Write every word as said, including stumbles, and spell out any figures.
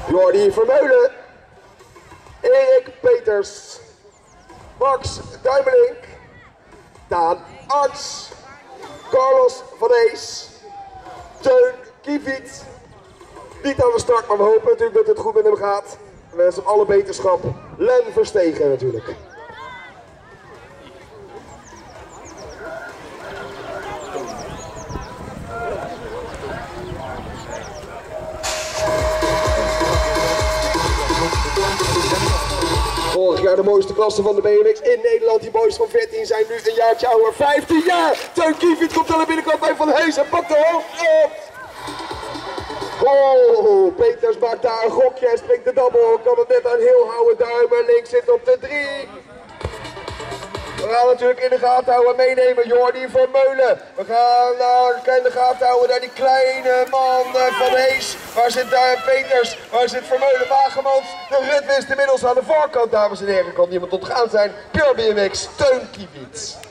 Jordi Vermeulen, Erik Peters, Max Duimelink, Daan Arts, Carlos van Ees, Teun Kiefiet. Niet aan de start, maar we hopen natuurlijk dat het goed met hem gaat. We wensen hem alle beterschap. Len Verstegen natuurlijk. Vorig jaar de mooiste klasse van de B M X in Nederland. Die boys van veertien zijn nu een jaartje ouder. vijftien jaar! Teun Kiefiet komt aan de binnenkant bij Van Hees en pakt de hoofd op! Oh, Peters maakt daar een gokje en springt de double. Kan het net aan heel houden duimen. Links zit op de drie. We gaan natuurlijk in de gaten houden meenemen. Jordi Vermeulen. We gaan naar in de gaten houden naar die kleine man Van Hees. Waar zit daar Peters? Waar zit Vermeulen? Wagemans. De rit wist inmiddels aan de voorkant, dames en heren. Kan niemand ontgaan zijn. Pure B M X, Teun Kiefiet.